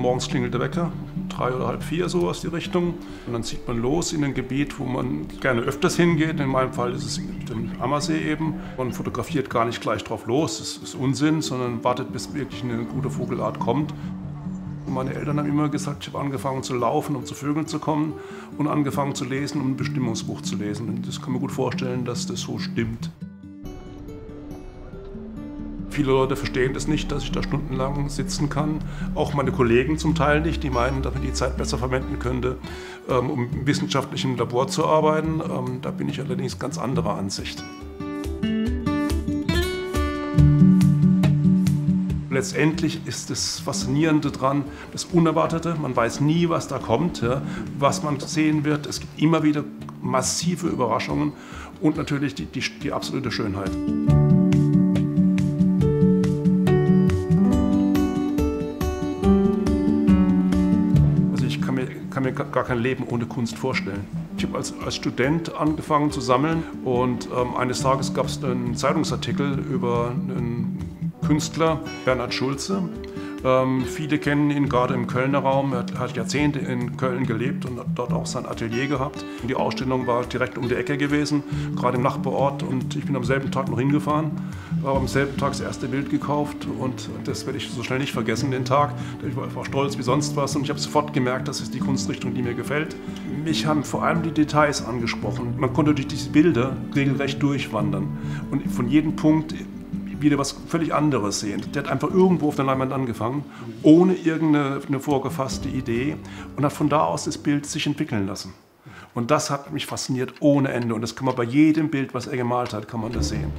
morgens klingelt der Wecker, 3 oder halb 4, so aus die Richtung. Und dann zieht man los in ein Gebiet, wo man gerne öfters hingeht. In meinem Fall ist es im Ammersee eben. Man fotografiert gar nicht gleich drauf los, das ist Unsinn, sondern wartet, bis wirklich eine gute Vogelart kommt. Und meine Eltern haben immer gesagt, ich habe angefangen zu laufen, um zu Vögeln zu kommen, und angefangen zu lesen, um ein Bestimmungsbuch zu lesen. Und das kann man gut vorstellen, dass das so stimmt. Viele Leute verstehen das nicht, dass ich da stundenlang sitzen kann. Auch meine Kollegen zum Teil nicht, die meinen, dass man die Zeit besser verwenden könnte, um im wissenschaftlichen Labor zu arbeiten. Da bin ich allerdings ganz anderer Ansicht. Letztendlich ist das Faszinierende daran, das Unerwartete. Man weiß nie, was da kommt, ja, was man sehen wird. Es gibt immer wieder massive Überraschungen und natürlich die absolute Schönheit. Ich kann mir gar kein Leben ohne Kunst vorstellen. Ich habe als Student angefangen zu sammeln und eines Tages gab es einen Zeitungsartikel über einen Künstler, Bernhard Schulze. Viele kennen ihn gerade im Kölner Raum. Er hat Jahrzehnte in Köln gelebt und hat dort auch sein Atelier gehabt. Die Ausstellung war direkt um die Ecke gewesen, gerade im Nachbarort. Und ich bin am selben Tag noch hingefahren, habe am selben Tag das erste Bild gekauft. Und das werde ich so schnell nicht vergessen, den Tag. Ich war stolz wie sonst was und ich habe sofort gemerkt, das ist die Kunstrichtung, die mir gefällt. Mich haben vor allem die Details angesprochen. Man konnte durch diese Bilder regelrecht durchwandern und von jedem Punkt wieder was völlig anderes sehen. Der hat einfach irgendwo auf der Leinwand angefangen, ohne irgendeine vorgefasste Idee, und hat von da aus das Bild sich entwickeln lassen. Und das hat mich fasziniert ohne Ende. Und das kann man bei jedem Bild, was er gemalt hat, kann man das sehen.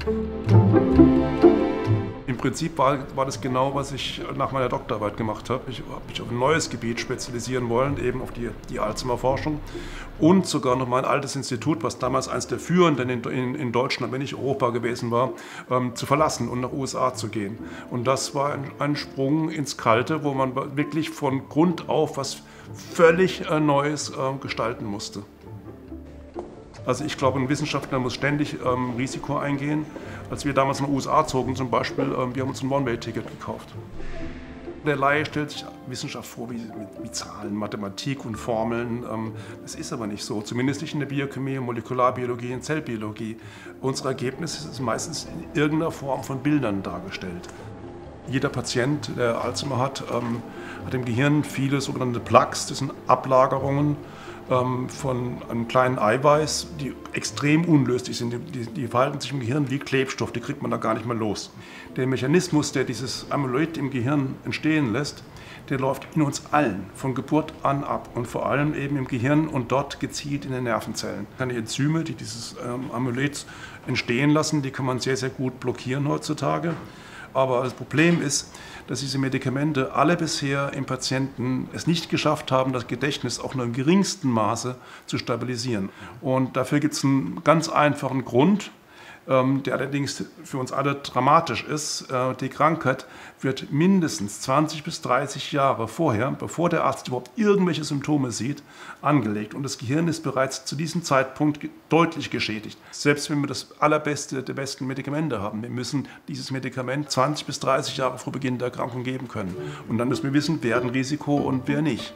Im Prinzip war das genau, was ich nach meiner Doktorarbeit gemacht habe. Ich habe mich auf ein neues Gebiet spezialisieren wollen, eben auf die Alzheimer-Forschung. Und sogar noch mein altes Institut, was damals eines der führenden in Deutschland, wenn nicht Europa gewesen war, zu verlassen und nach USA zu gehen. Und das war ein Sprung ins Kalte, wo man wirklich von Grund auf was völlig Neues gestalten musste. Also ich glaube, ein Wissenschaftler muss ständig Risiko eingehen. Als wir damals nach den USA zogen zum Beispiel, wir haben uns ein One-Way-Ticket gekauft. Der Laie stellt sich Wissenschaft vor wie Zahlen, Mathematik und Formeln. Das ist aber nicht so, zumindest nicht in der Biochemie, Molekularbiologie und Zellbiologie. Unsere Ergebnisse sind meistens in irgendeiner Form von Bildern dargestellt. Jeder Patient, der Alzheimer hat im Gehirn viele sogenannte Plaques, das sind Ablagerungen von einem kleinen Eiweiß, die extrem unlöslich sind. Die verhalten sich im Gehirn wie Klebstoff, die kriegt man da gar nicht mehr los. Der Mechanismus, der dieses Amyloid im Gehirn entstehen lässt, der läuft in uns allen von Geburt an ab und vor allem eben im Gehirn und dort gezielt in den Nervenzellen. Die Enzyme, die dieses Amyloid entstehen lassen, die kann man sehr, sehr gut blockieren heutzutage. Aber das Problem ist, dass diese Medikamente alle bisher im Patienten es nicht geschafft haben, das Gedächtnis auch nur im geringsten Maße zu stabilisieren. Und dafür gibt es einen ganz einfachen Grund, der allerdings für uns alle dramatisch ist. Die Krankheit wird mindestens 20 bis 30 Jahre vorher, bevor der Arzt überhaupt irgendwelche Symptome sieht, angelegt. Und das Gehirn ist bereits zu diesem Zeitpunkt deutlich geschädigt. Selbst wenn wir das allerbeste der besten Medikamente haben, wir müssen dieses Medikament 20 bis 30 Jahre vor Beginn der Erkrankung geben können. Und dann müssen wir wissen, wer hat ein Risiko und wer nicht.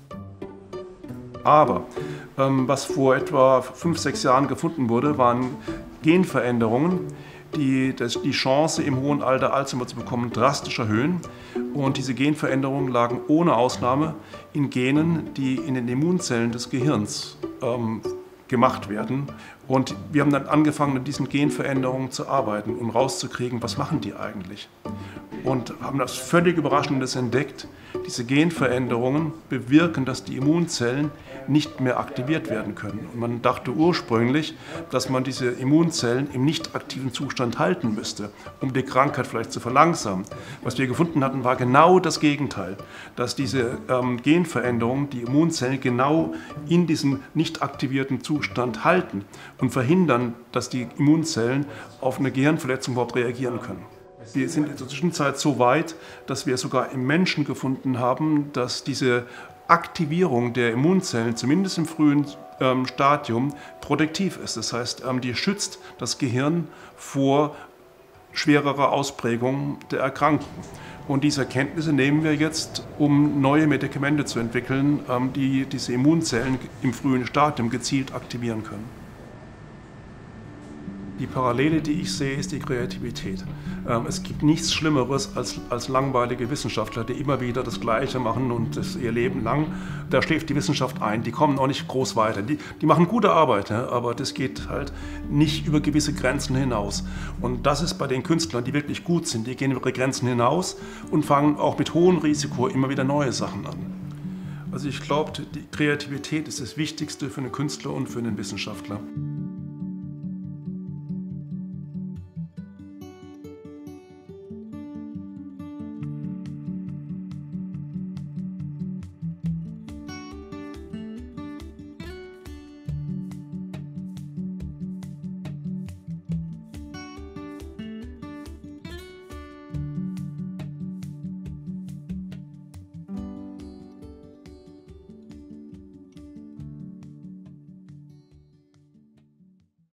Aber was vor etwa 5, 6 Jahren gefunden wurde, waren Genveränderungen, die die Chance, im hohen Alter Alzheimer zu bekommen, drastisch erhöhen. Und diese Genveränderungen lagen ohne Ausnahme in Genen, die in den Immunzellen des Gehirns gemacht werden. Und wir haben dann angefangen, mit diesen Genveränderungen zu arbeiten, um rauszukriegen, was machen die eigentlich. Und haben das völlig Überraschendes entdeckt. Diese Genveränderungen bewirken, dass die Immunzellen nicht mehr aktiviert werden können. Und man dachte ursprünglich, dass man diese Immunzellen im nicht aktiven Zustand halten müsste, um die Krankheit vielleicht zu verlangsamen. Was wir gefunden hatten, war genau das Gegenteil, dass diese Genveränderungen die Immunzellen genau in diesem nicht aktivierten Zustand halten und verhindern, dass die Immunzellen auf eine Gehirnverletzung überhaupt reagieren können. Wir sind in der Zwischenzeit so weit, dass wir sogar im Menschen gefunden haben, dass diese Aktivierung der Immunzellen, zumindest im frühen Stadium, protektiv ist. Das heißt, die schützt das Gehirn vor schwererer Ausprägung der Erkrankung. Und diese Erkenntnisse nehmen wir jetzt, um neue Medikamente zu entwickeln, die diese Immunzellen im frühen Stadium gezielt aktivieren können. Die Parallele, die ich sehe, ist die Kreativität. Es gibt nichts Schlimmeres als langweilige Wissenschaftler, die immer wieder das Gleiche machen und das ihr Leben lang. Da schläft die Wissenschaft ein, die kommen auch nicht groß weiter. Die machen gute Arbeit, aber das geht halt nicht über gewisse Grenzen hinaus. Und das ist bei den Künstlern, die wirklich gut sind, die gehen über ihre Grenzen hinaus und fangen auch mit hohem Risiko immer wieder neue Sachen an. Also ich glaube, die Kreativität ist das Wichtigste für einen Künstler und für einen Wissenschaftler.